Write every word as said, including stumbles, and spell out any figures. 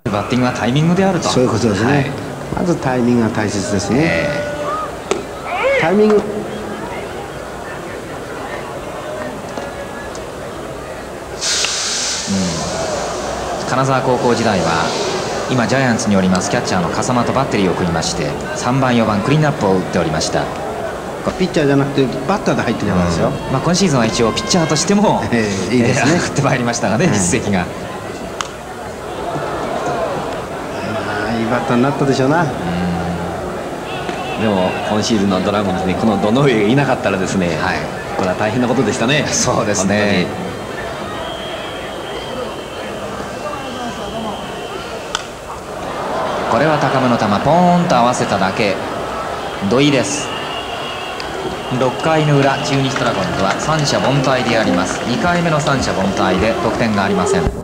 バッティングはタイミングであると。 そういうことですね、はい、まずタイミングが大切ですね、えー、タイミング、うん、 金沢高校時代は今ジャイアンツにおりますキャッチャーの笠間とバッテリーを組みましてさんばんよんばんクリーンアップを打っておりました。 ピッチャーじゃなくてバッターで入ってきますよ、 うん、まあ、今シーズンは一応ピッチャーとしても、 えー、いいですね、 えー、上がってまいりましたがね、実績が。 いいバッターになったでしょうな。うん、 でも今シーズンのドラゴンズにこの堂上がいなかったらですね、はい、これは大変なことでしたね。 そうですね。これは高めの球ポーンと合わせただけ。土井です。ろっかいの裏、中日ドラゴンズは三者凡退であります。にかいめの三者凡退で得点がありません。